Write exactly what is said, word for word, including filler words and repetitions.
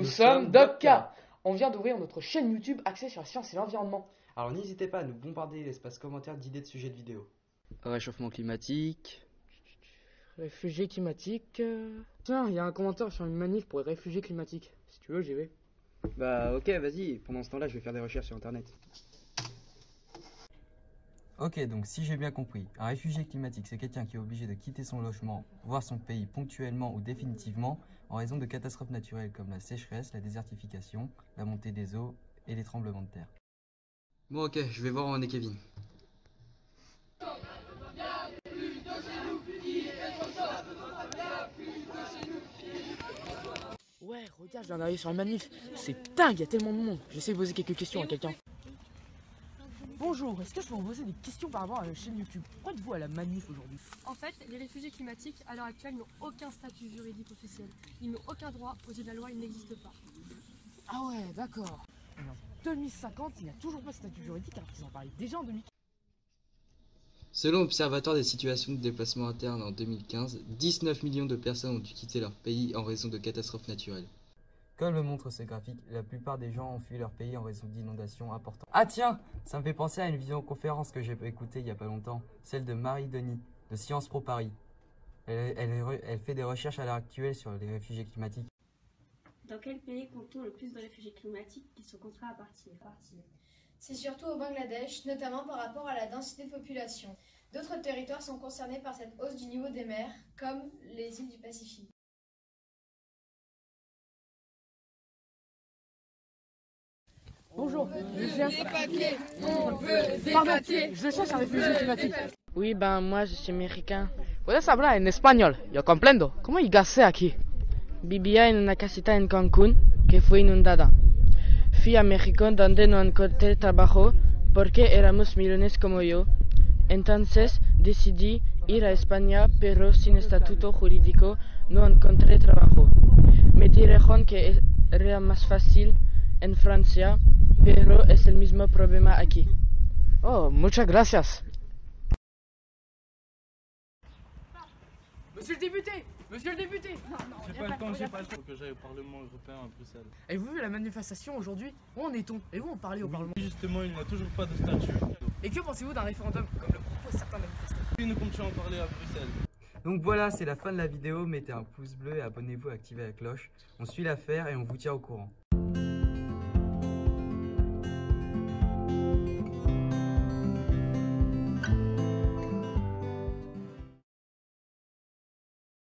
Nous sommes Docka. On vient d'ouvrir notre chaîne YouTube axée sur la science et l'environnement. Alors n'hésitez pas à nous bombarder l'espace commentaire d'idées de sujets de vidéo. Réchauffement climatique. Réfugiés climatiques. euh, Tiens, il y a un commentaire sur une manif pour les réfugiés climatiques. Si tu veux, j'y vais. Bah ok, vas-y, pendant ce temps-là, je vais faire des recherches sur internet. Ok, donc si j'ai bien compris, un réfugié climatique, c'est quelqu'un qui est obligé de quitter son logement, voire son pays ponctuellement ou définitivement, en raison de catastrophes naturelles comme la sécheresse, la désertification, la montée des eaux et les tremblements de terre. Bon ok, je vais voir où en est Kevin. Ouais, regarde, je viens d'arriver sur une manif. C'est dingue, il y a tellement de monde. J'essaie de poser quelques questions à quelqu'un. Bonjour, est-ce que je peux vous poser des questions par rapport à la chaîne YouTube? Pourquoi êtes-vous à la manif aujourd'hui? En fait, les réfugiés climatiques, à l'heure actuelle, n'ont aucun statut juridique officiel. Ils n'ont aucun droit, aux yeux de la loi, ils n'existent pas. Ah ouais, d'accord. Mais en deux mille cinquante, il n'y a toujours pas de statut juridique alors qu'ils en parlaient déjà en deux mille quinze. Selon l'Observatoire des situations de déplacement interne en deux mille quinze, dix-neuf millions de personnes ont dû quitter leur pays en raison de catastrophes naturelles. Comme le montrent ces graphiques, la plupart des gens ont fui leur pays en raison d'inondations importantes. Ah tiens, ça me fait penser à une vidéoconférence que j'ai écoutée il y a pas longtemps, celle de Marie Denis, de Sciences Po Paris. Elle, elle, elle fait des recherches à l'heure actuelle sur les réfugiés climatiques. Dans quel pays compte-t-on le plus de réfugiés climatiques qui sont contraints à partir? C'est surtout au Bangladesh, notamment par rapport à la densité de population. D'autres territoires sont concernés par cette hausse du niveau des mers, comme les îles du Pacifique. Bonjour, je viens... Des papiers, on veut des Pardon, papiers. je cherche un réfugié climatique. Oui, ben moi je suis américain. Puedes hablar en español, yo comprendo. ¿Cómo llegaste aquí? Vivía en una casita en Cancún que fue inundada. Fui a México donde no encontré trabajo porque éramos millones como yo. Entonces decidí ir a España, pero sin estatuto jurídico no encontré trabajo. Me dijeron que era más fácil en Francia, pero es el mismo problema aquí. Oh, muchas gracias. Monsieur le député, monsieur le député. Non, non, J'ai pas le temps, j'ai pas le temps. Faut que j'aille au Parlement européen à Bruxelles. Avez-vous vu la manifestation aujourd'hui? Où en est-on? Et où on parlait au Parlement? Justement, il n'a toujours pas de statut. Et que pensez-vous d'un référendum comme le proposent certains manifestants? Puis nous comptions en parler à Bruxelles. Donc voilà, c'est la fin de la vidéo, mettez un pouce bleu et abonnez-vous et activez la cloche. On suit l'affaire et on vous tient au courant.